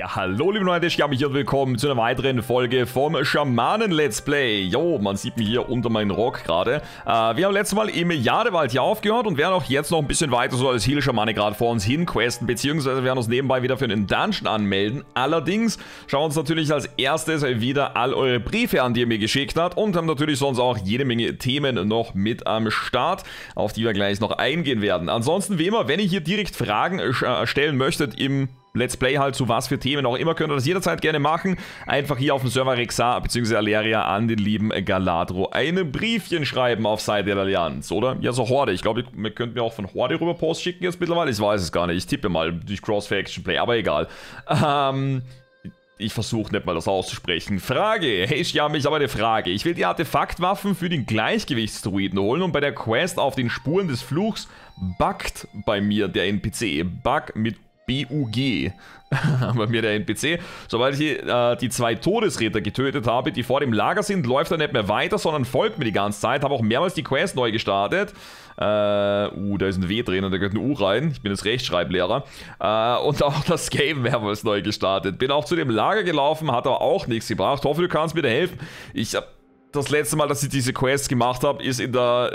Ja, hallo liebe Leute, ich habe mich hier und willkommen zu einer weiteren Folge vom Schamanen-Let's Play. Jo, man sieht mich hier unter meinem Rock gerade. Wir haben letztes Mal im Jadewald hier aufgehört und werden auch jetzt noch ein bisschen weiter so als Heal-Schamane gerade vor uns hin questen, beziehungsweise werden uns nebenbei wieder für einen Dungeon anmelden. Allerdings schauen wir uns natürlich als erstes wieder all eure Briefe an, die ihr mir geschickt habt, und haben natürlich sonst auch jede Menge Themen noch mit am Start, auf die wir gleich noch eingehen werden. Ansonsten wie immer, wenn ihr hier direkt Fragen stellen möchtet im Let's Play halt zu was für Themen auch immer, könnt ihr das jederzeit gerne machen. Einfach hier auf dem Server Rexar bzw. Aleria an den lieben Galadro ein Briefchen schreiben auf Seite der Allianz, oder? Ja, so Horde. Ich glaube, ihr könnt mir auch von Horde rüber Post schicken jetzt mittlerweile. Ich weiß es gar nicht. Ich tippe mal durch Cross-Faction-Play, aber egal. Ich versuche nicht mal das auszusprechen. Frage. Hey, ich habe eine Frage. Ich will die Artefaktwaffen für den Gleichgewichtsdruiden holen und bei der Quest auf den Spuren des Fluchs buggt bei mir der NPC. Bug mit BUG. Bei mir der NPC. Sobald ich die 2 Todesritter getötet habe, die vor dem Lager sind, läuft er nicht mehr weiter, sondern folgt mir die ganze Zeit. Habe auch mehrmals die Quest neu gestartet. Da ist ein W drin und da gehört ein U rein. Ich bin jetzt Rechtschreiblehrer. Und auch das Game mehrmals neu gestartet. Bin auch zu dem Lager gelaufen, hat aber auch nichts gebracht. Hoffe, du kannst mir da helfen. Das letzte Mal, dass ich diese Quest gemacht habe, ist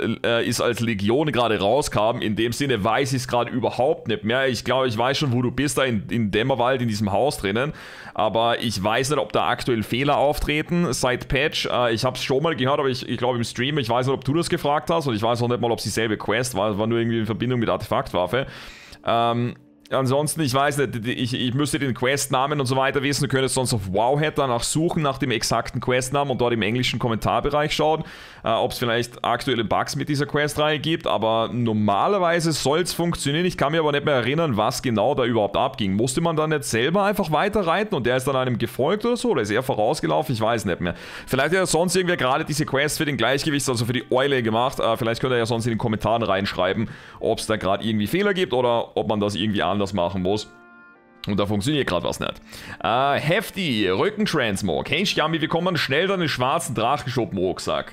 als Legion gerade rauskam. In dem Sinne weiß ich es gerade überhaupt nicht mehr. Ich glaube, ich weiß schon, wo du bist, da in Dämmerwald, in diesem Haus drinnen. Aber ich weiß nicht, ob da aktuell Fehler auftreten seit Patch. Ich habe es schon mal gehört, aber ich glaube im Stream, ich weiß nicht, ob du das gefragt hast. Und ich weiß auch nicht mal, ob es dieselbe Quest war. Es war nur irgendwie in Verbindung mit Artefaktwaffe. Ansonsten, ich weiß nicht, ich müsste den Questnamen und so weiter wissen. Du könntest sonst auf Wowhead danach suchen, nach dem exakten Questnamen und dort im englischen Kommentarbereich schauen, ob es vielleicht aktuelle Bugs mit dieser Questreihe gibt. Aber normalerweise soll es funktionieren. Ich kann mir aber nicht mehr erinnern, was genau da überhaupt abging. Musste man dann nicht selber einfach weiterreiten und der ist dann einem gefolgt oder so? Oder ist er vorausgelaufen? Ich weiß nicht mehr. Vielleicht hat ja sonst irgendwer gerade diese Quest für den Gleichgewicht, also für die Eule gemacht. Vielleicht könnt ihr ja sonst in den Kommentaren reinschreiben, ob es da gerade irgendwie Fehler gibt oder ob man das irgendwie anders machen muss. Und da funktioniert gerade was nicht. Hefty, Rückentransmog. Hey Shami, wie kommt man schnell deinen schwarzen Drachenschuppen-Rucksack?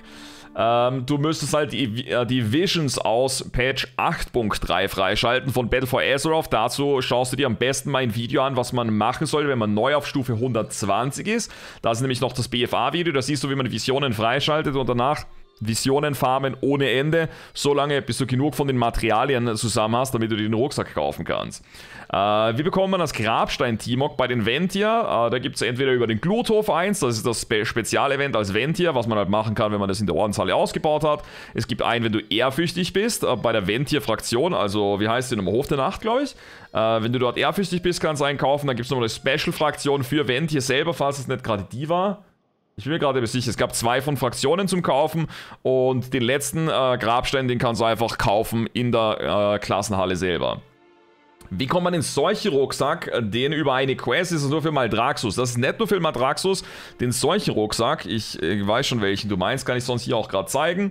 Du müsstest halt die Visions aus Patch 8.3 freischalten von Battle for Azeroth. Dazu schaust du dir am besten mein Video an, was man machen soll, wenn man neu auf Stufe 120 ist. Da ist nämlich noch das BFA-Video, da siehst du, wie man Visionen freischaltet und danach Visionen farmen ohne Ende, solange bis du genug von den Materialien zusammen hast, damit du dir den Rucksack kaufen kannst. Wie bekommt man das Grabstein-Timok bei den Ventier? Da gibt es entweder über den Gluthof 1, das ist das Spezialevent als Ventier, was man halt machen kann, wenn man das in der Ordenshalle ausgebaut hat. Es gibt einen, wenn du ehrfürchtig bist, bei der Ventier-Fraktion, also wie heißt die nochmal, Hof der Nacht, glaube ich. Wenn du dort ehrfürchtig bist, kannst du einen kaufen. Dann gibt es nochmal eine Special-Fraktion für Ventier selber, falls es nicht gerade die war. Ich bin mir gerade sicher, es gab 2 von Fraktionen zum Kaufen und den letzten Grabstein, den kannst du einfach kaufen in der Klassenhalle selber. Wie kommt man in solche Rucksack, den über eine Quest ist es nur für Maldraxxus? Das ist nicht nur für Maldraxxus, den solche Rucksack, ich weiß schon welchen du meinst, kann ich sonst hier auch gerade zeigen.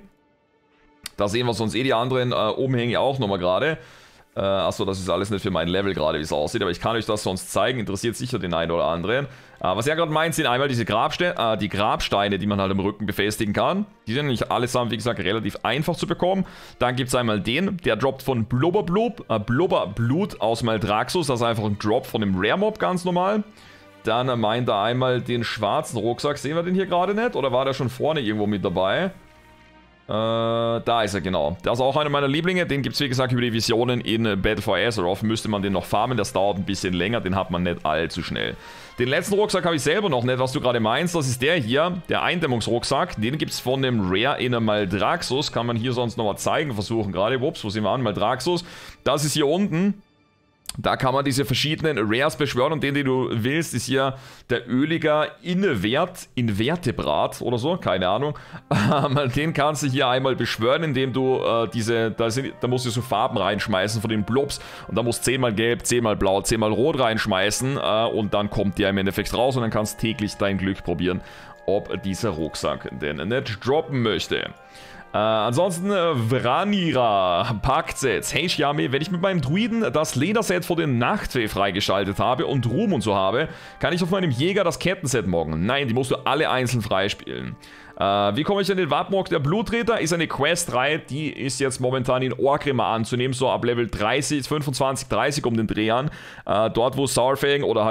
Da sehen wir sonst die anderen Umhänge auch nochmal gerade. Achso, das ist alles nicht für mein Level gerade, wie es aussieht, aber ich kann euch das sonst zeigen, interessiert sicher den einen oder anderen. Was ihr gerade meint, sind einmal diese Grabsteine, die man halt im Rücken befestigen kann. Die sind nicht allesamt, wie gesagt, relativ einfach zu bekommen. Dann gibt es einmal den, der droppt von Blubberblut aus Maldraxxus, das ist einfach ein Drop von dem Rare Mob, ganz normal. Dann meint er einmal den schwarzen Rucksack, sehen wir den hier gerade nicht, oder war der schon vorne irgendwo mit dabei? Da ist er, genau. Das ist auch einer meiner Lieblinge. Den gibt es, wie gesagt, über die Visionen in Battle for Azeroth. Müsste man den noch farmen, das dauert ein bisschen länger. Den hat man nicht allzu schnell. Den letzten Rucksack habe ich selber noch nicht, was du gerade meinst. Das ist der hier, der Eindämmungsrucksack. Den gibt es von dem Rare in Maldraxxus. Kann man hier sonst nochmal zeigen, versuchen gerade. Ups, wo sind wir an? Maldraxxus. Das ist hier unten. Da kann man diese verschiedenen Rares beschwören und den du willst, ist hier der öliger Invertebrat oder so, keine Ahnung. Den kannst du hier einmal beschwören, indem du da musst du so Farben reinschmeißen von den Blobs und da musst du 10-mal gelb, 10-mal blau, 10-mal rot reinschmeißen und dann kommt der im Endeffekt raus und dann kannst du täglich dein Glück probieren, ob dieser Rucksack denn nicht droppen möchte. Ansonsten Vranira, Paktsets. Hey Shami, wenn ich mit meinem Druiden das Lederset vor den Nachtfee freigeschaltet habe und Ruhm und so habe, kann ich auf meinem Jäger das Kettenset moggen. Nein, die musst du alle einzeln freispielen. Wie komme ich an den Wartmog der Blutritter? Ist eine Questreihe, die ist jetzt momentan in Orgrimmar anzunehmen, so ab Level 30, 25, 30 um den Dreh an. Dort wo Saurfang oder halt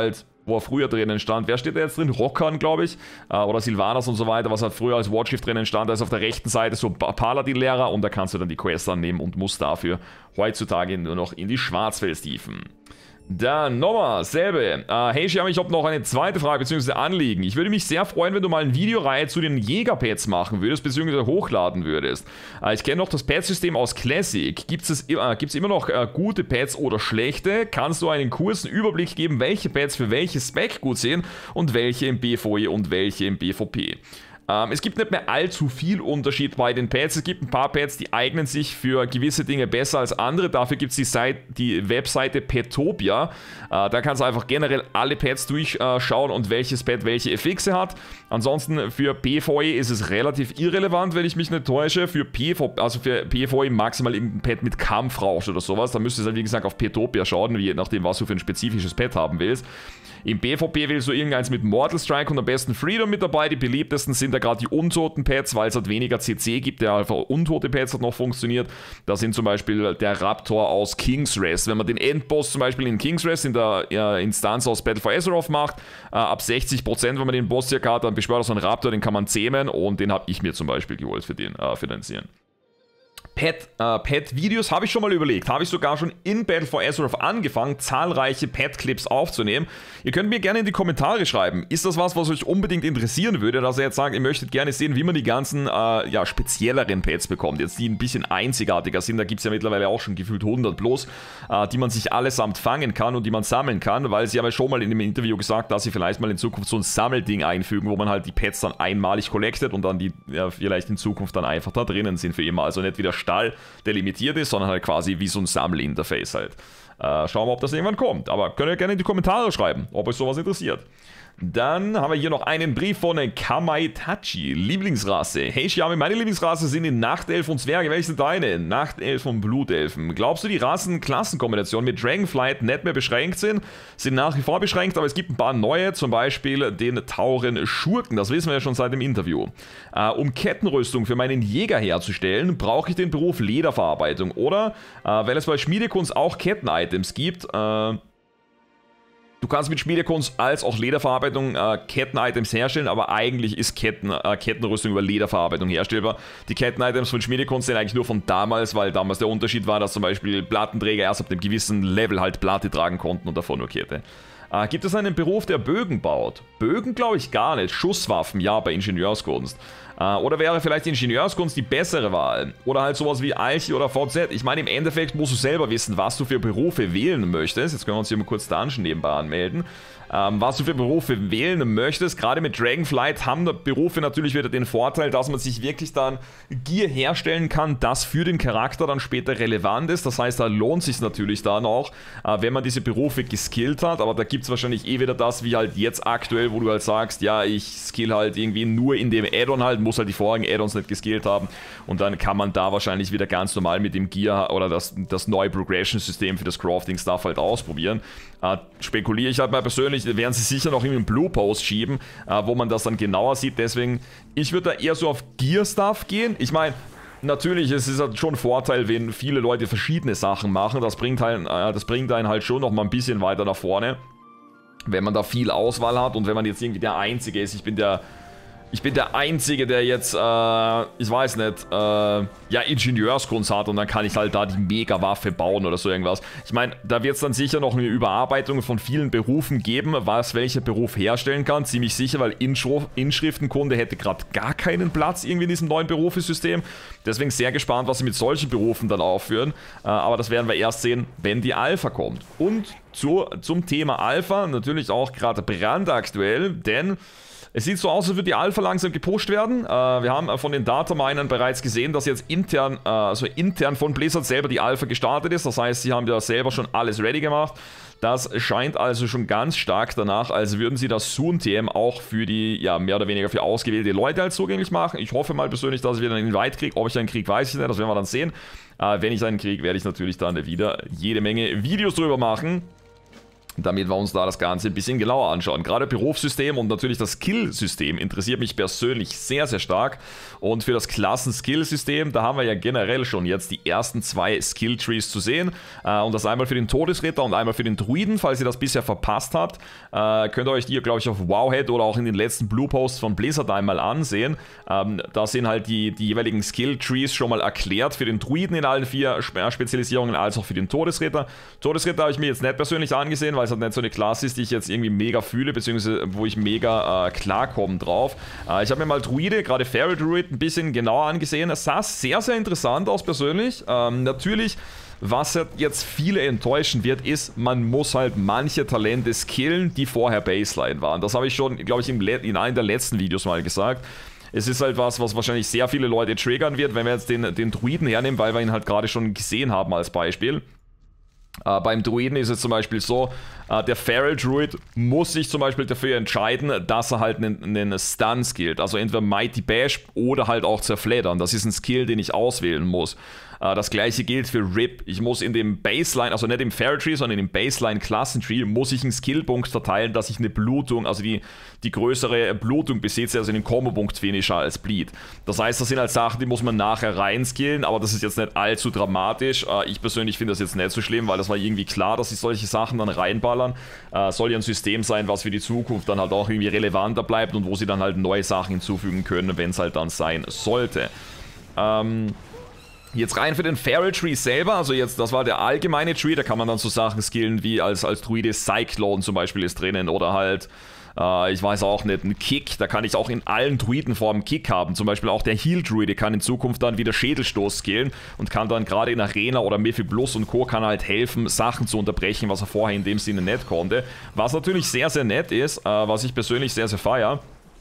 wo er früher drinnen stand. Wer steht da jetzt drin? Rockern, glaube ich. Oder Sylvanas und so weiter, was halt früher als Watchschiff drinnen stand. Da ist auf der rechten Seite so Paladin-Lehrer und da kannst du dann die Quest annehmen und musst dafür heutzutage nur noch in die Schwarzfelstiefen. Dann nochmal, selbe. Hey Xiam, ich habe noch eine zweite Frage bzw. Anliegen. Ich würde mich sehr freuen, wenn du mal eine Videoreihe zu den Jägerpads machen würdest bzw. hochladen würdest. Ich kenne noch das Pad-System aus Classic. Gibt es immer noch gute Pads oder schlechte? Kannst du einen kurzen Überblick geben, welche Pads für welches Spec gut sind und welche im BVE und welche im BVP? Es gibt nicht mehr allzu viel Unterschied bei den Pads. Es gibt ein paar Pads, die eignen sich für gewisse Dinge besser als andere. Dafür gibt es die Webseite Petopia. Da kannst du einfach generell alle Pads durchschauen und welches Pad welche Effixe hat. Ansonsten für PvE ist es relativ irrelevant, wenn ich mich nicht täusche. Für PvE maximal irgendein Pad mit Kampfrausch oder sowas. Da müsstest du halt wie gesagt auf Petopia schauen, je nachdem was du für ein spezifisches Pad haben willst. Im BVP willst du irgendeins mit Mortal Strike und am besten Freedom mit dabei. Die beliebtesten sind da gerade die untoten Pads, weil es halt weniger CC gibt, der einfach untote Pads hat noch funktioniert. Da sind zum Beispiel der Raptor aus King's Rest. Wenn man den Endboss zum Beispiel in King's Rest in der Instanz aus Battle for Azeroth macht, ab 60%, wenn man den Boss circa hat, dann beschwört er so einen Raptor, den kann man zähmen und den habe ich mir zum Beispiel geholt für den Zielen. Pad-Videos habe ich schon mal überlegt. Habe ich sogar schon in Battle for Azeroth angefangen, zahlreiche Pad-Clips aufzunehmen. Ihr könnt mir gerne in die Kommentare schreiben. Ist das was euch unbedingt interessieren würde, dass ihr jetzt sagt, ihr möchtet gerne sehen, wie man die ganzen spezielleren Pads bekommt. Jetzt die ein bisschen einzigartiger sind. Da gibt es ja mittlerweile auch schon gefühlt 100 plus, die man sich allesamt fangen kann und die man sammeln kann, weil sie haben ja schon mal in dem Interview gesagt, dass sie vielleicht mal in Zukunft so ein Sammelding einfügen, wo man halt die Pads dann einmalig collectet und dann die vielleicht in Zukunft dann einfach da drinnen sind für immer. Also nicht wieder Stall, der limitiert ist, sondern halt quasi wie so ein Sammelinterface halt. Schauen wir, ob das irgendwann kommt. Aber könnt ihr gerne in die Kommentare schreiben, ob euch sowas interessiert. Dann haben wir hier noch einen Brief von Kamaitachi. Lieblingsrasse. Hey Xiami, meine Lieblingsrasse sind die Nachtelfen und Zwerge. Welche sind deine? Nachtelfen und Blutelfen. Glaubst du, die Rassen-Klassenkombinationen mit Dragonflight nicht mehr beschränkt sind? Sind nach wie vor beschränkt, aber es gibt ein paar neue, zum Beispiel den Tauren Schurken. Das wissen wir ja schon seit dem Interview. Um Kettenrüstung für meinen Jäger herzustellen, brauche ich den Beruf Lederverarbeitung. Oder, weil es bei Schmiedekunst auch Ketten-Items gibt, du kannst mit Schmiedekunst als auch Lederverarbeitung Ketten-Items herstellen, aber eigentlich ist Kettenrüstung über Lederverarbeitung herstellbar. Die Ketten-Items von Schmiedekunst sind eigentlich nur von damals, weil damals der Unterschied war, dass zum Beispiel Plattenträger erst ab einem gewissen Level halt Platte tragen konnten und davor nur Kette. Gibt es einen Beruf, der Bögen baut? Bögen glaube ich gar nicht. Schusswaffen, ja, bei Ingenieurskunst. Oder wäre vielleicht Ingenieurskunst die bessere Wahl? Oder halt sowas wie Alchi oder VZ. Ich meine, im Endeffekt musst du selber wissen, was du für Berufe wählen möchtest. Jetzt können wir uns hier mal kurz Dungeon nebenbei anmelden. Was du für Berufe wählen möchtest. Gerade mit Dragonflight haben Berufe natürlich wieder den Vorteil, dass man sich wirklich dann Gear herstellen kann, das für den Charakter dann später relevant ist. Das heißt, da lohnt sich natürlich dann auch, wenn man diese Berufe geskillt hat. Aber da gibt es wahrscheinlich eh wieder das, wie halt jetzt aktuell, wo du halt sagst, ja, ich skill halt irgendwie nur in dem Add-on halt, muss halt die vorigen Add-ons nicht geskillt haben. Und dann kann man da wahrscheinlich wieder ganz normal mit dem Gear oder das neue Progression-System für das Crafting-Stuff halt ausprobieren. Spekuliere ich halt mal persönlich, werden sie sicher noch in den Blue Post schieben, wo man das dann genauer sieht. Deswegen, ich würde da eher so auf Gear-Stuff gehen. Ich meine, natürlich, es ist halt schon ein Vorteil, wenn viele Leute verschiedene Sachen machen. Das bringt einen halt schon noch mal ein bisschen weiter nach vorne, wenn man da viel Auswahl hat und wenn man jetzt irgendwie der Einzige ist. Ich bin der Einzige, der jetzt, ich weiß nicht, Ingenieurskunst hat und dann kann ich halt da die Mega-Waffe bauen oder so irgendwas. Ich meine, da wird es dann sicher noch eine Überarbeitung von vielen Berufen geben, was welcher Beruf herstellen kann. Ziemlich sicher, weil Inschriftenkunde hätte gerade gar keinen Platz irgendwie in diesem neuen Berufssystem. Deswegen sehr gespannt, was sie mit solchen Berufen dann aufführen. Aber das werden wir erst sehen, wenn die Alpha kommt. Und zum Thema Alpha natürlich auch gerade brandaktuell, denn es sieht so aus, als würde die Alpha langsam gepusht werden. Wir haben von den Dataminern bereits gesehen, dass jetzt intern von Blizzard selber die Alpha gestartet ist. Das heißt, sie haben ja selber schon alles ready gemacht. Das scheint also schon ganz stark danach, als würden sie das Soon-TM auch für die, ja, mehr oder weniger für ausgewählte Leute halt zugänglich machen. Ich hoffe mal persönlich, dass ich wieder einen Invite kriege. Ob ich einen Krieg, weiß ich nicht, das werden wir dann sehen. Wenn ich einen Krieg, werde ich natürlich dann wieder jede Menge Videos drüber machen. damit wir uns da das Ganze ein bisschen genauer anschauen. Gerade Berufssystem und natürlich das Skill-System interessiert mich persönlich sehr, sehr stark. Und für das Klassen-Skill-System, da haben wir ja generell schon jetzt die ersten 2 Skill-Trees zu sehen. Und das einmal für den Todesritter und einmal für den Druiden. Falls ihr das bisher verpasst habt, könnt ihr euch die, glaube ich, auf Wowhead oder auch in den letzten Blue-Posts von Blizzard einmal ansehen. Da sind halt die jeweiligen Skill-Trees schon mal erklärt. Für den Druiden in allen 4 Spezialisierungen, als auch für den Todesritter. Todesritter habe ich mir jetzt nicht persönlich angesehen, weil es halt nicht so eine Klasse ist, die ich jetzt irgendwie mega fühle, beziehungsweise wo ich mega klarkomme drauf. Ich habe mir mal Druide, gerade Feral Druid, ein bisschen genauer angesehen. Es sah sehr, sehr interessant aus persönlich. Natürlich, was jetzt viele enttäuschen wird, ist, man muss halt manche Talente skillen, die vorher Baseline waren. Das habe ich schon, glaube ich, in einem der letzten Videos mal gesagt. Es ist halt was wahrscheinlich sehr viele Leute triggern wird, wenn wir jetzt den Druiden hernehmen, weil wir ihn halt gerade schon gesehen haben als Beispiel. Beim Druiden ist es zum Beispiel so, der Feral Druid muss sich zum Beispiel dafür entscheiden, dass er halt einen Stun skillt. Also entweder Mighty Bash oder halt auch Zerfleddern. Das ist ein Skill, den ich auswählen muss. Das gleiche gilt für Rip. Ich muss in dem Baseline, also nicht im Feral Tree, sondern in dem Baseline-Klassentree, muss ich einen Skillpunkt verteilen, dass ich eine Blutung, also die größere Blutung besitze, also einen Combo-Punkt-Finisher als Bleed. Das heißt, das sind halt Sachen, die muss man nachher reinskillen, aber das ist jetzt nicht allzu dramatisch. Ich persönlich finde das jetzt nicht so schlimm, weil das war irgendwie klar, dass ich solche Sachen dann reinballern. Soll ja ein System sein, was für die Zukunft dann halt auch irgendwie relevanter bleibt und wo sie dann halt neue Sachen hinzufügen können, wenn es halt dann sein sollte. Jetzt rein für den Feral Tree selber, also jetzt, das war der allgemeine Tree, da kann man dann so Sachen skillen wie als Druide Cyclone zum Beispiel ist drinnen oder halt, ich weiß auch nicht, ein Kick, da kann ich auch in allen Druidenformen Kick haben, zum Beispiel auch der Heal Druide kann in Zukunft dann wieder Schädelstoß skillen und kann dann gerade in Arena oder Mythic Plus und Co. kann halt helfen, Sachen zu unterbrechen, was er vorher in dem Sinne nicht konnte, was natürlich sehr, sehr nett ist, was ich persönlich sehr, sehr feiere.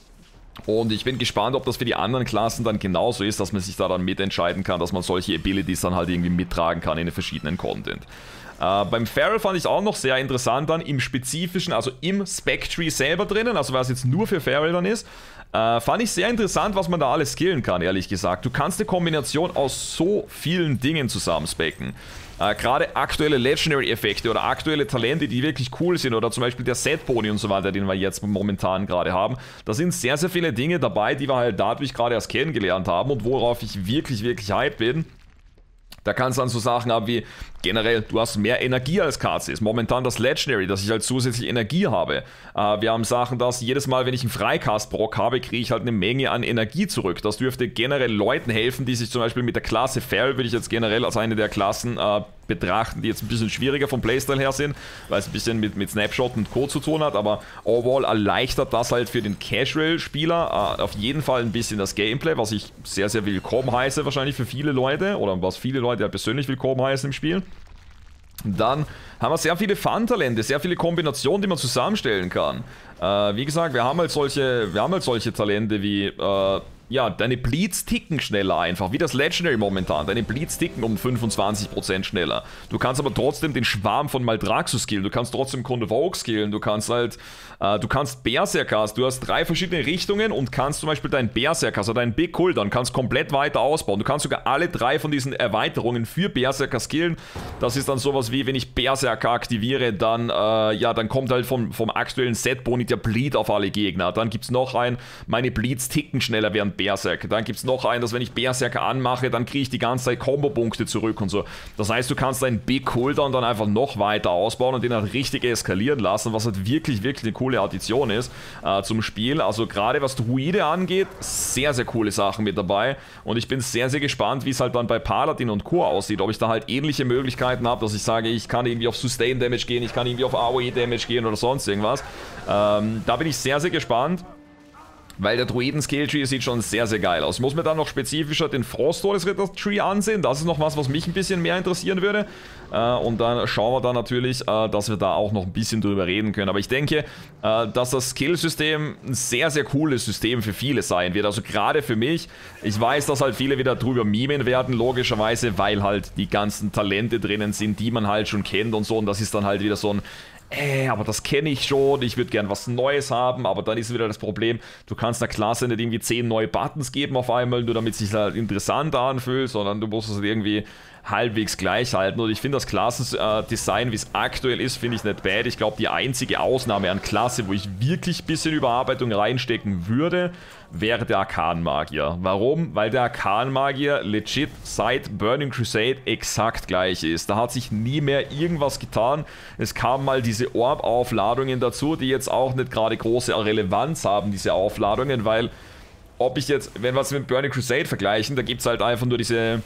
Und ich bin gespannt, ob das für die anderen Klassen dann genauso ist, dass man sich da dann mitentscheiden kann, dass man solche Abilities dann halt irgendwie mittragen kann in den verschiedenen Content. Beim Feral fand ich auch noch sehr interessant dann im Spezifischen, also im Spec-Tree selber drinnen, also was jetzt nur für Feral dann ist, fand ich sehr interessant, was man da alles skillen kann, ehrlich gesagt. Du kannst eine Kombination aus so vielen Dingen zusammenspecken. Gerade aktuelle Legendary-Effekte oder aktuelle Talente, die wirklich cool sind oder zum Beispiel der Set-Boni und so weiter, den wir jetzt momentan gerade haben. Da sind sehr, sehr viele Dinge dabei, die wir halt dadurch gerade erst kennengelernt haben und worauf ich wirklich, wirklich hyped bin. Da kannst du dann so Sachen haben wie, generell, du hast mehr Energie als KCs. Momentan das Legendary, dass ich halt zusätzlich Energie habe. Wir haben Sachen, dass jedes Mal, wenn ich einen Freicast-Brock habe, kriege ich halt eine Menge an Energie zurück. Das dürfte generell Leuten helfen, die sich zum Beispiel mit der Klasse Feral, würde ich jetzt generell als eine der Klassen betrachten, die jetzt ein bisschen schwieriger vom Playstyle her sind, weil es ein bisschen mit Snapshot und Co. zu tun hat, aber overall erleichtert das halt für den Casual-Spieler auf jeden Fall ein bisschen das Gameplay, was ich sehr, sehr willkommen heiße, wahrscheinlich für viele Leute, oder was viele Leute halt persönlich willkommen heißen im Spiel. Dann haben wir sehr viele Fun-Talente, sehr viele Kombinationen, die man zusammenstellen kann. Wie gesagt, wir haben halt solche Talente wie, ja, deine Bleeds ticken schneller einfach, wie das Legendary momentan. Deine Bleeds ticken um 25% schneller. Du kannst aber trotzdem den Schwarm von Maldraxxus skillen, du kannst trotzdem Convoke skillen, du kannst halt, du kannst Berserker, du hast 3 verschiedene Richtungen und kannst zum Beispiel deinen Berserker, also deinen Big Cooldown, kannst komplett weiter ausbauen. Du kannst sogar alle 3 von diesen Erweiterungen für Berserker skillen. Das ist dann sowas wie, wenn ich Berserker aktiviere, dann, ja, dann kommt halt vom aktuellen Set-Boni der Bleed auf alle Gegner. Dann gibt es noch einen, meine Bleeds ticken schneller während Berserker. Dann gibt es noch einen, dass wenn ich Berserker anmache, dann kriege ich die ganze Zeit Combo-Punkte zurück und so. Das heißt, du kannst deinen Big Cooldown dann einfach noch weiter ausbauen und den halt richtig eskalieren lassen, was halt wirklich, wirklich eine coole Addition ist zum Spiel. Also gerade was Druide angeht, sehr, sehr coole Sachen mit dabei und ich bin sehr, sehr gespannt, wie es halt dann bei Paladin und Co. aussieht, ob ich da halt ähnliche Möglichkeiten habe, dass ich sage, ich kann irgendwie auf Sustain Damage gehen, ich kann irgendwie auf AOE Damage gehen oder sonst irgendwas. Da bin ich sehr, sehr gespannt. Weil der Druiden-Skill-Tree sieht schon sehr, sehr geil aus. Ich muss mir dann noch spezifischer den Frost-Todesritter-Tree ansehen. Das ist noch was mich ein bisschen mehr interessieren würde. Und dann schauen wir da natürlich, dass wir da auch noch ein bisschen drüber reden können. Aber ich denke, dass das Skill-System ein sehr, sehr cooles System für viele sein wird. Also gerade für mich. Ich weiß, dass halt viele wieder drüber memen werden, logischerweise, weil halt die ganzen Talente drinnen sind, die man halt schon kennt und so. Und das ist dann halt wieder so ein aber das kenne ich schon, ich würde gern was Neues haben, aber dann ist wieder das Problem, du kannst einer Klasse nicht irgendwie 10 neue Buttons geben auf einmal, nur damit es sich halt interessant anfühlt, sondern du musst es halt irgendwie halbwegs gleich halten. Und ich finde das Klassendesign, wie es aktuell ist, finde ich nicht bad. Ich glaube, die einzige Ausnahme an Klasse, wo ich wirklich ein bisschen Überarbeitung reinstecken würde, wäre der Arkan-Magier. Warum? Weil der Arkan-Magier legit seit Burning Crusade exakt gleich ist. Da hat sich nie mehr irgendwas getan. Es kamen mal diese Orb-Aufladungen dazu, die jetzt auch nicht gerade große Relevanz haben, diese Aufladungen, weil ob ich jetzt, wenn wir es mit Burning Crusade vergleichen, da gibt es halt einfach nur diesen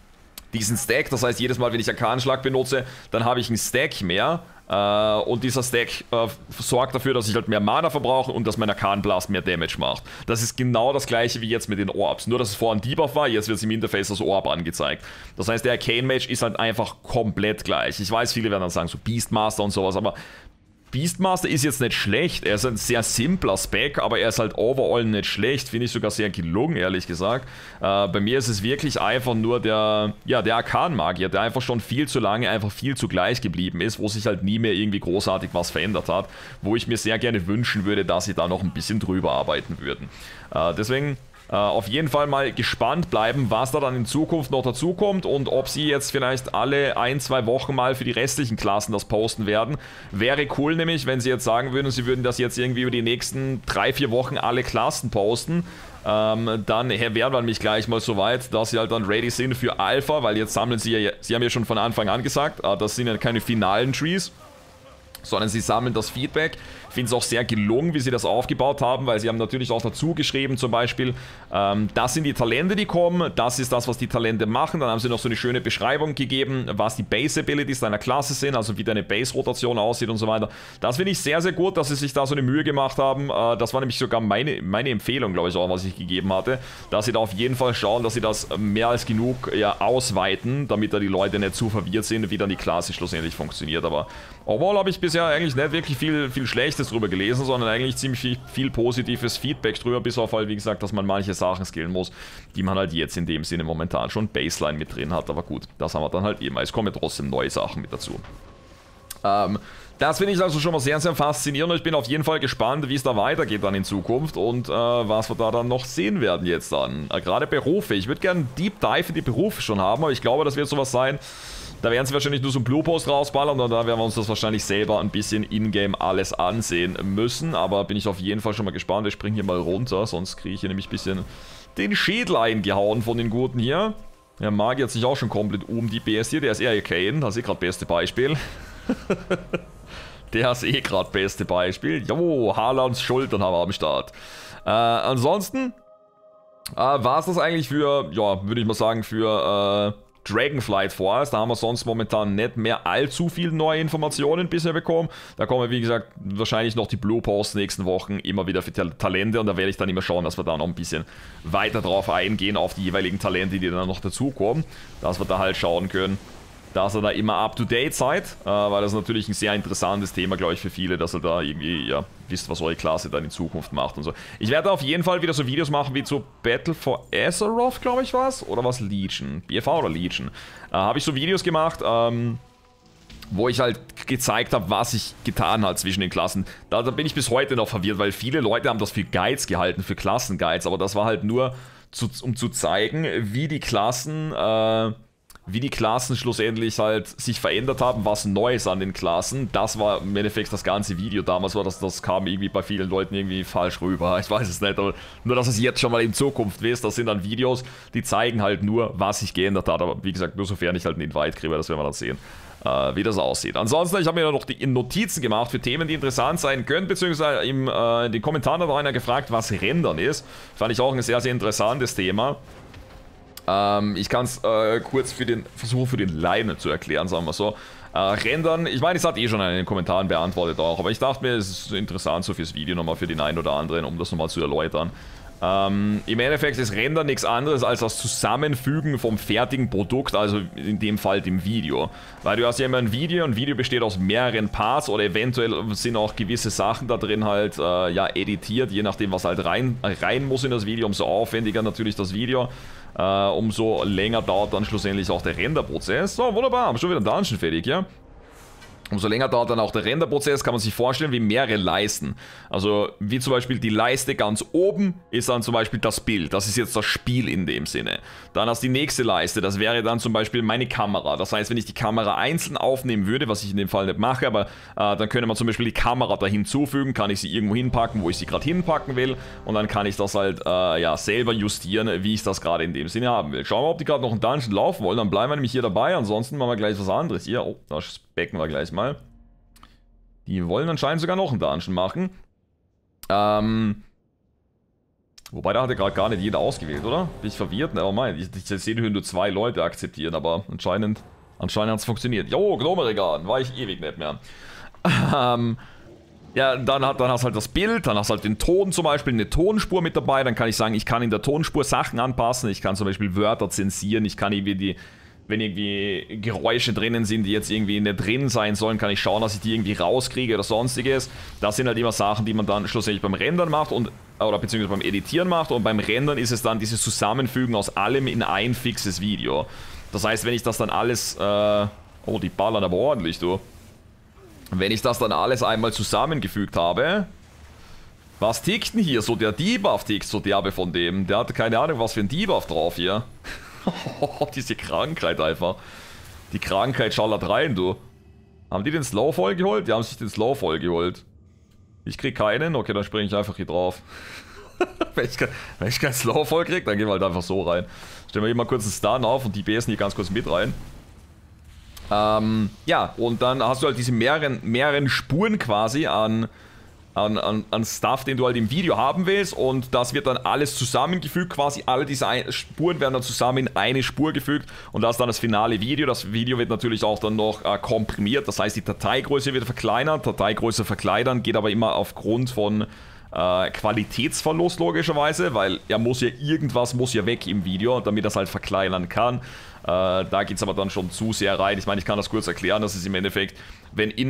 Stack, das heißt jedes Mal, wenn ich Arkanschlag benutze, dann habe ich einen Stack mehr und dieser Stack sorgt dafür, dass ich halt mehr Mana verbrauche und dass mein Arkan-Blast mehr Damage macht. Das ist genau das gleiche wie jetzt mit den Orbs, nur dass es vorher ein Debuff war, jetzt wird es im Interface als Orb angezeigt. Das heißt, der Arcane-Mage ist halt einfach komplett gleich. Ich weiß, viele werden dann sagen, so Beastmaster und sowas, aber Beastmaster ist jetzt nicht schlecht, er ist ein sehr simpler Spec, aber er ist halt overall nicht schlecht, finde ich sogar sehr gelungen, ehrlich gesagt. Bei mir ist es wirklich einfach nur der Arkan-Magier, der einfach schon viel zu lange einfach viel zu gleich geblieben ist, wo sich halt nie mehr irgendwie großartig was verändert hat, wo ich mir sehr gerne wünschen würde, dass sie da noch ein bisschen drüber arbeiten würden. Deswegen auf jeden Fall mal gespannt bleiben, was da dann in Zukunft noch dazukommt und ob sie jetzt vielleicht alle 1-2 Wochen mal für die restlichen Klassen das posten werden. Wäre cool nämlich, wenn sie jetzt sagen würden, sie würden das jetzt irgendwie über die nächsten 3-4 Wochen alle Klassen posten. Dann wären wir nämlich gleich mal so weit, dass sie halt dann ready sind für Alpha, weil jetzt sammeln sie ja, sie haben ja schon von Anfang an gesagt, das sind ja keine finalen Trees, sondern sie sammeln das Feedback. Ich finde es auch sehr gelungen, wie sie das aufgebaut haben, weil sie haben natürlich auch dazu geschrieben, zum Beispiel, das sind die Talente, die kommen, das ist das, was die Talente machen. Dann haben sie noch so eine schöne Beschreibung gegeben, was die Base-Abilities deiner Klasse sind, also wie deine Base-Rotation aussieht und so weiter. Das finde ich sehr, sehr gut, dass sie sich da so eine Mühe gemacht haben. Das war nämlich sogar meine Empfehlung, glaube ich auch, was ich gegeben hatte, dass sie da auf jeden Fall schauen, dass sie das mehr als genug ausweiten, damit da die Leute nicht zu verwirrt sind, wie dann die Klasse schlussendlich funktioniert. Aber overall habe ich bisher eigentlich nicht wirklich viel Schlechtes drüber gelesen, sondern eigentlich ziemlich viel positives Feedback drüber, bis auf halt, wie gesagt, dass man manche Sachen skillen muss, die man halt jetzt in dem Sinne momentan schon Baseline mit drin hat, aber gut, das haben wir dann halt immer. Es kommen ja trotzdem neue Sachen mit dazu. Das finde ich also schon mal sehr, sehr faszinierend und ich bin auf jeden Fall gespannt, wie es da weitergeht dann in Zukunft und was wir da dann noch sehen werden jetzt dann. Gerade Berufe, ich würde gerne einen Deep Dive in die Berufe schon haben, aber ich glaube, das wird sowas sein. Da werden sie wahrscheinlich nur so einen Blue Post rausballern und da werden wir uns das wahrscheinlich selber ein bisschen in-game alles ansehen müssen. Aber bin ich auf jeden Fall schon mal gespannt. Ich springe hier mal runter, sonst kriege ich hier nämlich ein bisschen den Schädel eingehauen von den Guten hier. Der Magier hat sich auch schon komplett die BS hier. Der ist eher Arcane, das ist gerade beste Beispiel. Der ist gerade beste Beispiel. Jo, Haalands Schultern haben wir am Start. Ansonsten war es das eigentlich für, ja, würde ich mal sagen, für Dragonflight Force. Da haben wir sonst momentan nicht mehr allzu viele neue Informationen bisher bekommen. Da kommen, wie gesagt, wahrscheinlich noch die Blue Posts nächsten Wochen immer wieder für Talente und da werde ich dann immer schauen, dass wir da noch ein bisschen weiter drauf eingehen, auf die jeweiligen Talente, die dann noch dazukommen, dass wir da halt schauen können, dass ihr da immer up-to-date seid, weil das natürlich ein sehr interessantes Thema, glaube ich, für viele, dass ihr da irgendwie, ja, wisst, was eure Klasse dann in Zukunft macht und so. Ich werde auf jeden Fall wieder so Videos machen wie zu Battle for Azeroth, glaube ich, was? Oder was? Legion? BFA oder Legion? Habe ich so Videos gemacht, wo ich halt gezeigt habe, was ich getan habe zwischen den Klassen. Da bin ich bis heute noch verwirrt, weil viele Leute haben das für Guides gehalten, für Klassenguides, aber das war halt nur, um zu zeigen, wie die Klassen schlussendlich halt sich verändert haben, was Neues an den Klassen. Das war im Endeffekt das ganze Video. Damals war das kam irgendwie bei vielen Leuten irgendwie falsch rüber. Ich weiß es nicht, aber nur, dass es jetzt schon mal in Zukunft wisst. Das sind dann Videos, die zeigen halt nur, was sich geändert hat. Aber wie gesagt, nur sofern ich halt einen Invite kriege, das werden wir dann sehen, wie das aussieht. Ansonsten, ich habe mir noch die Notizen gemacht für Themen, die interessant sein können, beziehungsweise in den Kommentaren hat einer gefragt, was Rendern ist. Fand ich auch ein sehr, sehr interessantes Thema. Ich kann es kurz versuchen für den Laien zu erklären, sagen wir so. Rendern, ich meine, es hat eh schon in den Kommentaren beantwortet auch, aber ich dachte mir, es ist interessant so fürs Video nochmal für den einen oder anderen, um das nochmal zu erläutern. Im Endeffekt ist Rendern nichts anderes als das Zusammenfügen vom fertigen Produkt, also in dem Fall dem Video. Weil du hast ja immer ein Video besteht aus mehreren Parts oder eventuell sind auch gewisse Sachen da drin halt ja editiert, je nachdem was halt rein muss in das Video, umso aufwendiger natürlich das Video. Umso länger dauert dann schlussendlich auch der Renderprozess. So, wunderbar, haben schon wieder einen Dungeon fertig, ja? Umso länger dauert dann auch der Renderprozess, kann man sich vorstellen, wie mehrere Leisten. Also wie zum Beispiel die Leiste ganz oben ist dann zum Beispiel das Bild. Das ist jetzt das Spiel in dem Sinne. Dann hast du die nächste Leiste, das wäre dann zum Beispiel meine Kamera. Das heißt, wenn ich die Kamera einzeln aufnehmen würde, was ich in dem Fall nicht mache, aber dann könnte man zum Beispiel die Kamera da hinzufügen, kann ich sie irgendwo hinpacken, wo ich sie gerade hinpacken will. Und dann kann ich das halt ja, selber justieren, wie ich das gerade in dem Sinne haben will. Schauen wir, ob die gerade noch einen Dungeon laufen wollen, dann bleiben wir nämlich hier dabei. Ansonsten machen wir gleich was anderes. Hier, oh, das Becken wir gleich mal. Die wollen anscheinend sogar noch einen Dungeon machen. Wobei, da hat er gerade gar nicht jeder ausgewählt, oder? Bin ich verwirrt? Ne, oh mein, ich sehe nur 2 Leute akzeptieren, aber anscheinend hat es funktioniert. Jo, Gnomeregan, war ich ewig nicht mehr. Ja, dann hast du halt das Bild, dann hast du halt den Ton zum Beispiel, eine Tonspur mit dabei. Dann kann ich sagen, ich kann in der Tonspur Sachen anpassen. Ich kann zum Beispiel Wörter zensieren, ich kann irgendwie wenn irgendwie Geräusche drinnen sind, die jetzt irgendwie nicht drin sein sollen, kann ich schauen, dass ich die irgendwie rauskriege oder sonstiges. Das sind halt immer Sachen, die man dann schlussendlich beim Rendern macht oder beziehungsweise beim Editieren macht, und beim Rendern ist es dann dieses Zusammenfügen aus allem in ein fixes Video. Das heißt, wenn ich das dann alles, oh, die ballern aber ordentlich, du. Wenn ich das dann alles einmal zusammengefügt habe, was tickt denn hier so? Der Debuff tickt so derbe von dem. Der hat keine Ahnung, was für ein Debuff drauf hier. Diese Krankheit einfach. Die Krankheit schallert rein, du. Haben die den Slow voll geholt? Die haben sich den Slow voll geholt. Ich krieg keinen? Okay, dann springe ich einfach hier drauf. wenn ich keinen Slow voll krieg, dann gehen wir halt einfach so rein. Stellen wir hier mal kurz einen Stun auf und die BSen hier ganz kurz mit rein. Ja, und dann hast du halt diese mehreren Spuren quasi an Stuff, den du halt im Video haben willst, und das wird dann alles zusammengefügt, quasi alle diese Spuren werden dann zusammen in eine Spur gefügt, und das ist dann das finale Video. Das Video wird natürlich auch dann noch komprimiert, das heißt, die Dateigröße wird verkleinert, Dateigröße verkleinern geht aber immer aufgrund von Qualitätsverlust logischerweise, weil irgendwas muss ja weg im Video, damit das halt verkleinern kann. Da geht es aber dann schon zu sehr rein. Ich meine, ich kann das kurz erklären, das ist im Endeffekt, wenn in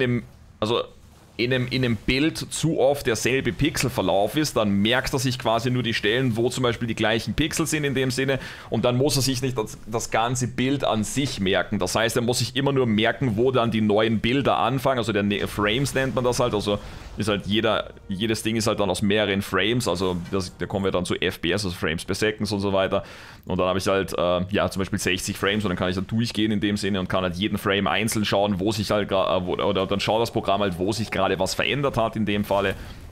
einem Bild zu oft derselbe Pixelverlauf ist, dann merkt er sich quasi nur die Stellen, wo zum Beispiel die gleichen Pixel sind in dem Sinne, und dann muss er sich nicht das ganze Bild an sich merken. Das heißt, er muss sich immer nur merken, wo dann die neuen Bilder anfangen, also der Frames nennt man das halt, also ist halt jedes Ding ist halt dann aus mehreren Frames, also da kommen wir dann zu FPS, also Frames per Second und so weiter, und dann habe ich halt, ja, zum Beispiel 60 Frames, und dann kann ich dann durchgehen in dem Sinne und kann halt jeden Frame einzeln schauen, wo sich halt, oder dann schaut das Programm halt, wo sich gerade was verändert hat in dem Falle,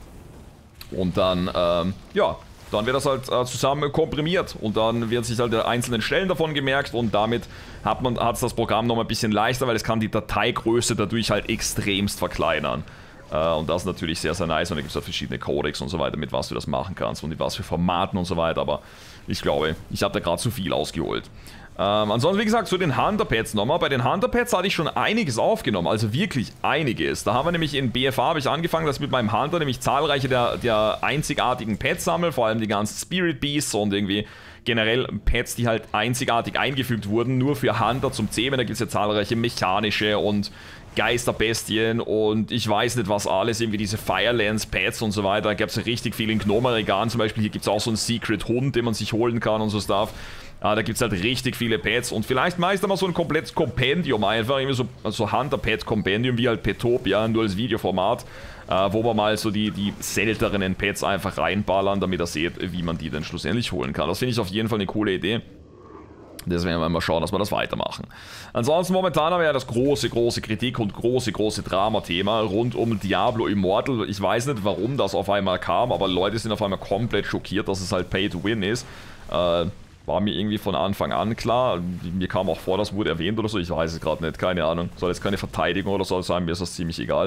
und dann, ja, dann wird das halt zusammen komprimiert, und dann wird sich halt die einzelnen Stellen davon gemerkt, und damit hat es das Programm noch mal ein bisschen leichter, weil es kann die Dateigröße dadurch halt extremst verkleinern. Und das ist natürlich sehr, sehr nice, und da gibt es halt verschiedene Codecs und so weiter, mit was du das machen kannst und mit was für Formaten und so weiter, aber ich glaube, ich habe da gerade zu viel ausgeholt. Ansonsten, wie gesagt, zu den Hunter-Pads nochmal. Bei den Hunter-Pads hatte ich schon einiges aufgenommen, also wirklich einiges. Da haben wir nämlich in BFA habe ich angefangen, dass ich mit meinem Hunter nämlich zahlreiche der einzigartigen Pads sammle, vor allem die ganzen Spirit Beasts und irgendwie generell Pads, die halt einzigartig eingefügt wurden, nur für Hunter zum Zähmen. Da gibt es ja zahlreiche mechanische und Geisterbestien und ich weiß nicht was alles, irgendwie diese Firelands-Pads und so weiter. Da gab es ja richtig viel in Gnomeregan zum Beispiel. Hier gibt es auch so einen Secret Hund, den man sich holen kann und so Stuff. Da gibt es halt richtig viele Pads, und vielleicht meist mal so ein komplettes Kompendium einfach, irgendwie so Hunter-Pad-Kompendium wie halt Petopia, nur als Videoformat, wo wir mal so die selteneren Pads einfach reinballern, damit ihr seht, wie man die dann schlussendlich holen kann. Das finde ich auf jeden Fall eine coole Idee. Deswegen werden wir mal schauen, dass wir das weitermachen. Ansonsten momentan haben wir ja das große Kritik und große Drama-Thema rund um Diablo Immortal. Ich weiß nicht, warum das auf einmal kam, aber Leute sind auf einmal komplett schockiert, dass es halt Pay-to-Win ist. War mir irgendwie von Anfang an klar. Mir kam auch vor, das wurde erwähnt oder so. Ich weiß es gerade nicht, keine Ahnung. Soll jetzt keine Verteidigung oder so sein, mir ist das ziemlich egal.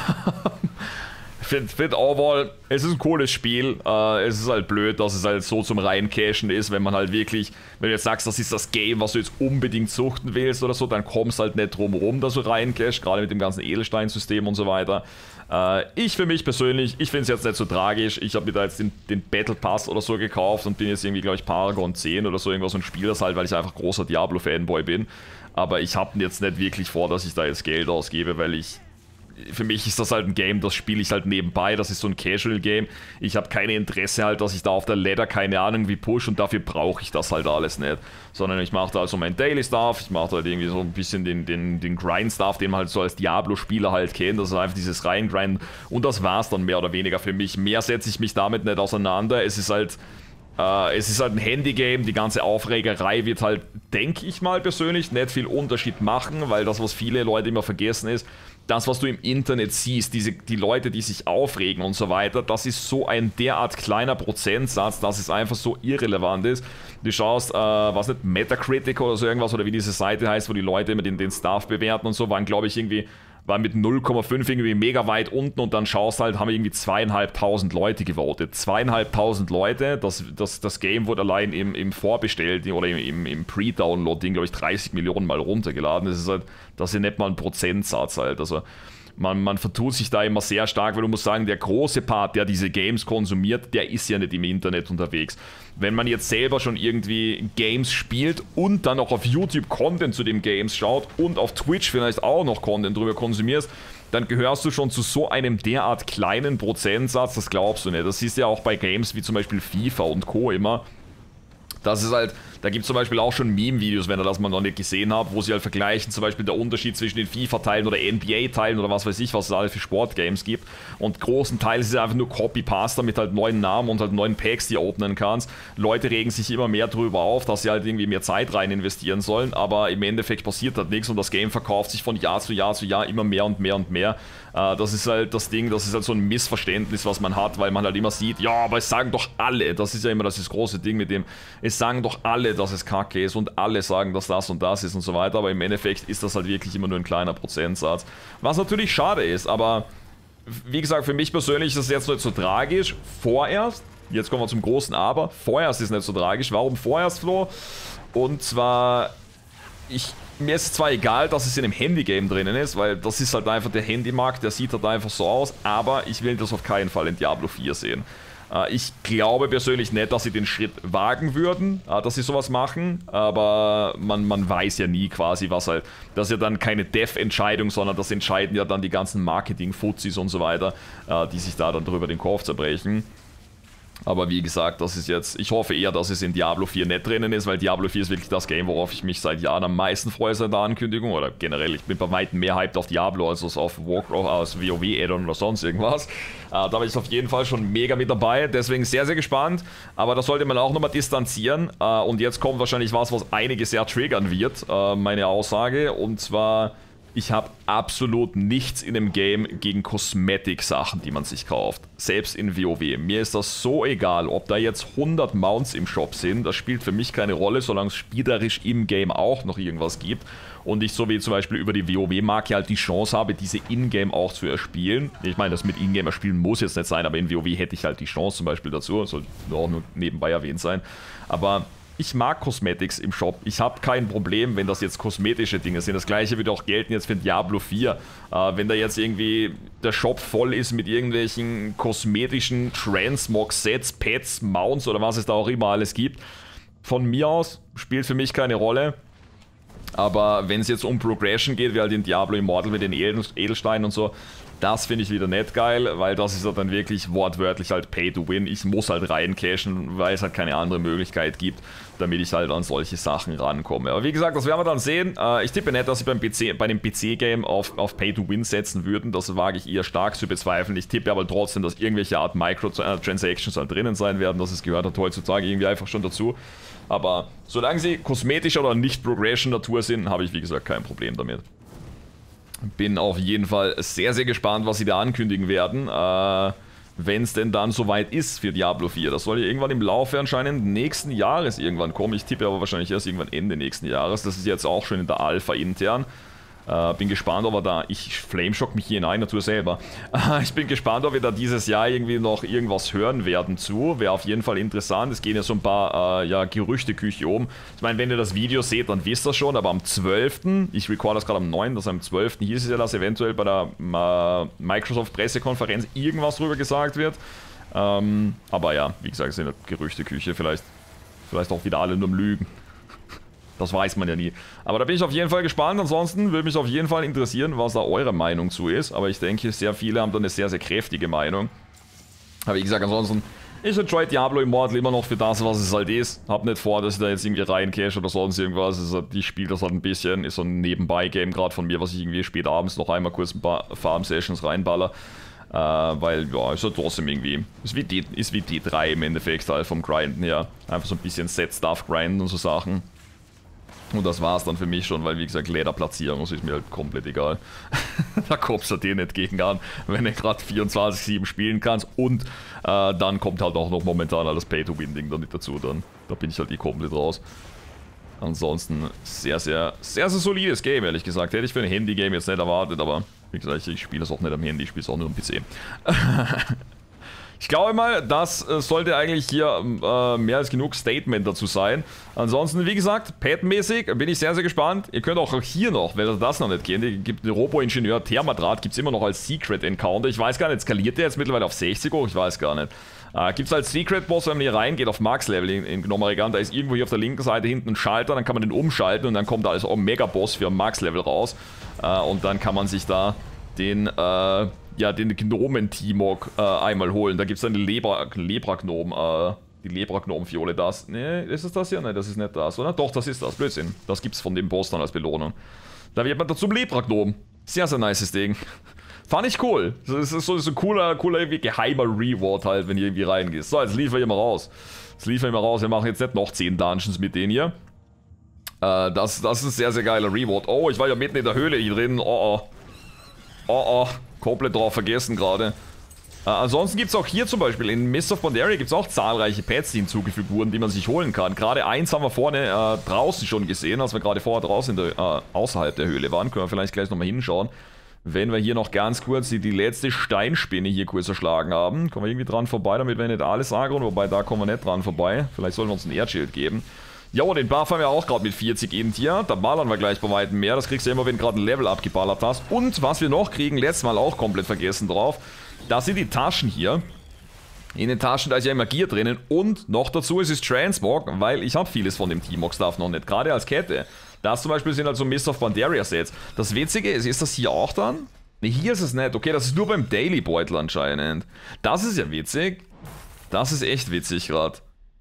Ich finde overall, es ist ein cooles Spiel. Es ist halt blöd, dass es halt so zum Reincashen ist, wenn man halt wirklich, wenn du jetzt sagst, das ist das Game, was du jetzt unbedingt suchten willst oder so, dann kommst halt nicht drum rum, dass du reincashst, gerade mit dem ganzen Edelstein-System und so weiter. Ich für mich persönlich, ich finde es jetzt nicht so tragisch. Ich habe mir da jetzt den Battle Pass oder so gekauft und bin jetzt irgendwie, glaube ich, Paragon 10 oder so irgendwas und spiele das halt, weil ich einfach großer Diablo-Fanboy bin. Aber ich habe jetzt nicht wirklich vor, dass ich da jetzt Geld ausgebe, weil ich für mich ist das halt ein Game, das spiele ich halt nebenbei, das ist so ein Casual-Game. Ich habe keine Interesse halt, dass ich da auf der Ladder, keine Ahnung, wie push und dafür brauche ich das halt alles nicht. Sondern ich mache da also mein Daily-Stuff, ich mache da halt irgendwie so ein bisschen den Grind-Stuff, den man halt so als Diablo-Spieler halt kennt. Das ist einfach dieses Reingrinden und das war's dann mehr oder weniger für mich. Mehr setze ich mich damit nicht auseinander. Es ist halt ein Handy-Game, die ganze Aufregerei wird halt, denke ich mal persönlich, nicht viel Unterschied machen, weil das, was viele Leute immer vergessen ist, das, was du im Internet siehst, die Leute, die sich aufregen und so weiter, das ist so ein derart kleiner Prozentsatz, dass es einfach so irrelevant ist. Du schaust, was nicht, Metacritic oder so irgendwas, oder wie diese Seite heißt, wo die Leute immer den Stuff bewerten und so, waren glaube ich irgendwie, waren mit 0,5 irgendwie mega weit unten und dann schaust halt, haben irgendwie 2.500 Leute gewotet. 2.500 Leute, das Game wurde allein im Vorbestellten oder im Pre-Download-Ding, glaube ich, 30 Millionen Mal runtergeladen. Das ist ja nicht mal ein Prozentsatz halt. Also man vertut sich da immer sehr stark, weil du musst sagen, der große Part, der diese Games konsumiert, der ist ja nicht im Internet unterwegs. Wenn man jetzt selber schon irgendwie Games spielt und dann auch auf YouTube Content zu den Games schaut und auf Twitch vielleicht auch noch Content drüber konsumierst, dann gehörst du schon zu so einem derart kleinen Prozentsatz, das glaubst du nicht. Das siehst du ja auch bei Games wie zum Beispiel FIFA und Co. immer. Das ist halt, da gibt es zum Beispiel auch schon Meme-Videos, wenn ihr das mal noch nicht gesehen habt, wo sie halt vergleichen, zum Beispiel der Unterschied zwischen den FIFA-Teilen oder NBA-Teilen oder was weiß ich, was es alle für Sportgames gibt. Und großen Teil ist es einfach nur Copy-Paste mit halt neuen Namen und halt neuen Packs, die ihr openen kannst. Leute regen sich immer mehr drüber auf, dass sie halt irgendwie mehr Zeit rein investieren sollen, aber im Endeffekt passiert halt nichts und das Game verkauft sich von Jahr zu Jahr zu Jahr immer mehr und mehr und mehr. Das ist halt das Ding, das ist halt so ein Missverständnis, was man hat, weil man halt immer sieht, ja, aber es sagen doch alle, das ist ja immer das große Ding mit dem, es sagen doch alle, dass es kacke ist und alle sagen, dass das und das ist und so weiter, aber im Endeffekt ist das halt wirklich immer nur ein kleiner Prozentsatz, was natürlich schade ist, aber wie gesagt, für mich persönlich ist das jetzt nicht so tragisch, vorerst, jetzt kommen wir zum großen Aber, vorerst ist nicht so tragisch, warum vorerst, Flo? Und zwar, mir ist zwar egal, dass es in einem Handy-Game drinnen ist, weil das ist halt einfach der Handymarkt, der sieht halt einfach so aus, aber ich will das auf keinen Fall in Diablo 4 sehen. Ich glaube persönlich nicht, dass sie den Schritt wagen würden, dass sie sowas machen, aber man weiß ja nie quasi, was halt, das ist ja dann keine Dev-Entscheidung, sondern das entscheiden ja dann die ganzen Marketing-Fuzis und so weiter, die sich da dann drüber den Kopf zerbrechen. Aber wie gesagt, das ist jetzt, ich hoffe eher, dass es in Diablo 4 nicht drinnen ist, weil Diablo 4 ist wirklich das Game, worauf ich mich seit Jahren am meisten freue seit der Ankündigung. Oder generell, ich bin bei weitem mehr hyped auf Diablo als auf Warcraft, als WoW-Addon oder sonst irgendwas. Da bin ich auf jeden Fall schon mega mit dabei, deswegen sehr, sehr gespannt. Aber das sollte man auch nochmal distanzieren. Und jetzt kommt wahrscheinlich was einige sehr triggern wird, meine Aussage. Und zwar, ich habe absolut nichts in dem Game gegen Cosmetic-Sachen, die man sich kauft. Selbst in WoW. Mir ist das so egal, ob da jetzt 100 Mounts im Shop sind. Das spielt für mich keine Rolle, solange es spielerisch im Game auch noch irgendwas gibt. Und ich so wie zum Beispiel über die WoW-Marke halt die Chance habe, diese Ingame auch zu erspielen. Ich meine, das mit Ingame erspielen muss jetzt nicht sein, aber in WoW hätte ich halt die Chance zum Beispiel dazu. Das soll auch nur nebenbei erwähnt sein. Aber ich mag Cosmetics im Shop. Ich habe kein Problem, wenn das jetzt kosmetische Dinge sind. Das gleiche wird auch gelten jetzt für Diablo 4. Wenn da jetzt irgendwie der Shop voll ist mit irgendwelchen kosmetischen Transmog-Sets, Pets, Mounts oder was es da auch immer alles gibt. Von mir aus spielt für mich keine Rolle. Aber wenn es jetzt um Progression geht, wie halt in Diablo Immortal mit den Edelsteinen und so, das finde ich wieder nicht geil, weil das ist ja dann wirklich wortwörtlich halt Pay to Win. Ich muss halt reincashen, weil es halt keine andere Möglichkeit gibt, damit ich halt an solche Sachen rankomme. Aber wie gesagt, das werden wir dann sehen. Ich tippe nicht, dass sie bei einem PC-Game auf Pay to Win setzen würden. Das wage ich eher stark zu bezweifeln. Ich tippe aber trotzdem, dass irgendwelche Art Microtransactions halt drinnen sein werden. Das gehört halt heutzutage irgendwie einfach schon dazu. Aber solange sie kosmetisch oder nicht Progression-Natur sind, habe ich wie gesagt kein Problem damit. Bin auf jeden Fall sehr, sehr gespannt, was sie da ankündigen werden, wenn es denn dann soweit ist für Diablo 4. Das soll ja irgendwann im Laufe anscheinend nächsten Jahres irgendwann kommen. Ich tippe aber wahrscheinlich erst irgendwann Ende nächsten Jahres. Das ist jetzt auch schon in der Alpha intern. Bin gespannt, ob er da, ich flameshock mich hier hinein, Natur selber. Ich bin gespannt, ob wir da dieses Jahr irgendwie noch irgendwas hören werden zu. Wäre auf jeden Fall interessant. Es gehen ja so ein paar Gerüchteküche um. Ich meine, wenn ihr das Video seht, dann wisst ihr schon, aber am 12., ich recorde das gerade am 9., das am 12. hieß es ja, dass eventuell bei der Microsoft-Pressekonferenz irgendwas drüber gesagt wird. Aber ja, wie gesagt, es sind Gerüchteküche, vielleicht auch wieder alle nur am Lügen. Das weiß man ja nie. Aber da bin ich auf jeden Fall gespannt. Ansonsten würde mich auf jeden Fall interessieren, was da eure Meinung zu ist. Aber ich denke, sehr viele haben da eine sehr, sehr kräftige Meinung. Aber wie gesagt, ansonsten, ich enjoy Diablo Immortal immer noch für das, was es halt ist. Hab nicht vor, dass ich da jetzt irgendwie reincash oder sonst irgendwas. Ich spiele das halt ein bisschen. Ist so ein Nebenbei-Game gerade von mir, was ich irgendwie spät abends noch einmal kurz ein paar Farm-Sessions reinballer. Weil, ja, ist ja trotzdem irgendwie, ist wie D3 im Endeffekt halt vom Grinden her. Einfach so ein bisschen Set-Stuff grinden und so Sachen. Und das war's dann für mich schon, weil wie gesagt, Lederplatzierung, das ist mir halt komplett egal. Da kommst du dir nicht gegen an, wenn du gerade 24/7 spielen kannst. Und dann kommt halt auch noch momentan alles Pay-to-Win-Ding da nicht dazu. Dann, da bin ich halt komplett raus. Ansonsten sehr, sehr solides Game, ehrlich gesagt. Hätte ich für ein Handy-Game jetzt nicht erwartet, aber wie gesagt, ich spiele es auch nicht am Handy, ich spiele es auch nur am PC. Ich glaube mal, das sollte eigentlich hier mehr als genug Statement dazu sein. Ansonsten, wie gesagt, Pet-mäßig bin ich sehr, sehr gespannt. Ihr könnt auch hier noch, wenn ihr das noch nicht kennt, gibt den Robo-Ingenieur Thermadrat, gibt es immer noch als Secret-Encounter. Ich weiß gar nicht, skaliert der jetzt mittlerweile auf 60 hoch? Ich weiß gar nicht. Gibt es als Secret-Boss, wenn man hier reingeht auf Max-Level in Gnomarigan, da ist irgendwo hier auf der linken Seite hinten ein Schalter, dann kann man den umschalten und dann kommt da als Omega-Boss für Max-Level raus. Und dann kann man sich da den Gnomen-Timok einmal holen. Da gibt es dann die Lebra-Gnom, die Lebra-Gnom-Fiole. Das, ne, ist es das hier? Ne, das ist nicht das, oder? Doch, das ist das. Blödsinn. Das gibt's von dem Boss dann als Belohnung. Da wird man dazu zum Lebra-Gnom. Sehr, sehr nices Ding. Fand ich cool. Das ist so ein cooler, irgendwie geheimer Reward halt, wenn ihr irgendwie reingehst. So, jetzt liefern wir mal raus. Wir machen jetzt nicht noch 10 Dungeons mit denen hier. Das ist ein sehr, sehr geiler Reward. Oh, ich war ja mitten in der Höhle hier drin. Oh, komplett drauf vergessen gerade. Ansonsten gibt es auch hier zum Beispiel in Mists of Pandaria gibt es auch zahlreiche Pets, die hinzugefügt wurden, die man sich holen kann. Gerade eins haben wir vorne draußen schon gesehen, als wir gerade vorher draußen außerhalb der Höhle waren. Können wir vielleicht gleich nochmal hinschauen. Wenn wir hier noch ganz kurz die letzte Steinspinne hier kurz erschlagen haben. Kommen wir irgendwie dran vorbei, damit wir nicht alles aggroen, wobei da kommen wir nicht dran vorbei. Vielleicht sollen wir uns ein Erdschild geben. Jo, den Buff haben wir auch gerade mit 40 Int hier. Da ballern wir gleich bei weitem mehr. Das kriegst du immer, wenn du gerade ein Level abgeballert hast. Und was wir noch kriegen, letztes Mal auch komplett vergessen drauf. Das sind die Taschen hier. In den Taschen, da ist ja immer Gear drinnen. Und noch dazu ist es Transmog, weil ich habe vieles von dem Timok-Stuff noch nicht. Gerade als Kette. Das zum Beispiel sind halt so Mists of Pandaria Sets. Das Witzige ist das hier auch dann? Ne, hier ist es nicht. Okay, das ist nur beim Daily Beutel anscheinend. Das ist ja witzig. Das ist echt witzig gerade.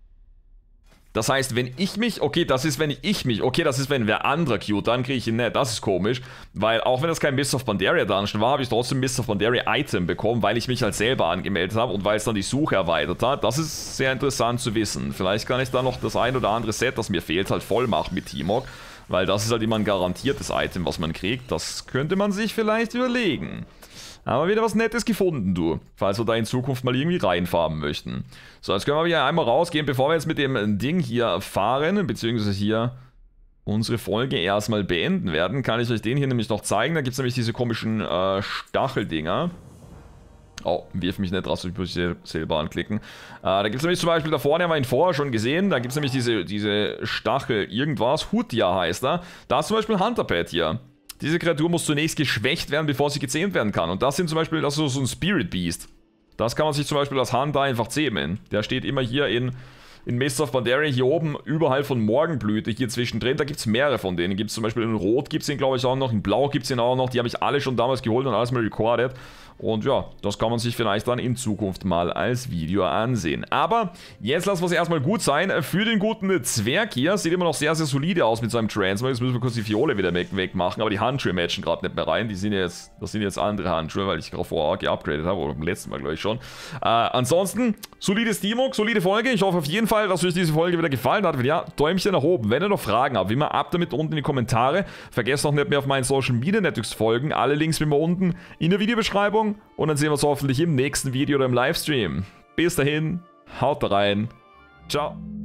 Das heißt, wenn ich mich, okay, das ist, wenn wer anderer queued, dann kriege ich ihn nicht. Das ist komisch, weil auch wenn das kein Mists of Pandaria Dungeon war, habe ich trotzdem Mists of Pandaria Item bekommen, weil ich mich halt selber angemeldet habe und weil es dann die Suche erweitert hat. Das ist sehr interessant zu wissen. Vielleicht kann ich da noch das ein oder andere Set, das mir fehlt, halt voll machen mit Timok, weil das ist halt immer ein garantiertes Item, was man kriegt. Das könnte man sich vielleicht überlegen. Haben wir wieder was Nettes gefunden, du. Falls wir da in Zukunft mal irgendwie reinfarmen möchten. So, jetzt können wir hier einmal rausgehen, bevor wir jetzt mit dem Ding hier fahren, beziehungsweise hier unsere Folge erstmal beenden werden, kann ich euch den hier nämlich noch zeigen. Da gibt es nämlich diese komischen Stacheldinger. Oh, wirf mich nicht raus, ich muss selber anklicken. Da gibt es nämlich zum Beispiel, da vorne haben wir ihn vorher schon gesehen, da gibt es nämlich diese Stachel irgendwas, Hutia heißt er. Da ist zum Beispiel Hunterpad hier. Diese Kreatur muss zunächst geschwächt werden, bevor sie gezähmt werden kann. Und das sind zum Beispiel, das ist so ein Spirit Beast. Das kann man sich zum Beispiel als Hunter einfach zähmen. Der steht immer hier in Mists of Pandaria, hier oben, überhalb von Morgenblüte, hier zwischendrin. Da gibt es mehrere von denen. Gibt es zum Beispiel in Rot, gibt es ihn glaube ich auch noch, in Blau gibt es ihn auch noch. Die habe ich alle schon damals geholt und alles mal recorded. Und ja, das kann man sich vielleicht dann in Zukunft mal als Video ansehen. Aber jetzt lassen wir es erstmal gut sein. Für den guten Zwerg hier, sieht immer noch sehr, sehr solide aus mit seinem Transmog. Jetzt müssen wir kurz die Fiole wieder wegmachen, aber die Handschuhe matchen gerade nicht mehr rein. Das sind jetzt andere Handschuhe, weil ich gerade vorher geupgradet habe, oder beim letzten Mal glaube ich schon. Ansonsten, solides Timok, solide Folge. Ich hoffe auf jeden Fall, dass euch diese Folge wieder gefallen hat. Wenn ja, Däumchen nach oben. Wenn ihr noch Fragen habt, wie immer ab damit unten in die Kommentare. Vergesst auch nicht mehr auf meinen Social Media Networks folgen. Alle Links wie immer unten in der Videobeschreibung. Und dann sehen wir uns hoffentlich im nächsten Video oder im Livestream. Bis dahin, haut rein. Ciao.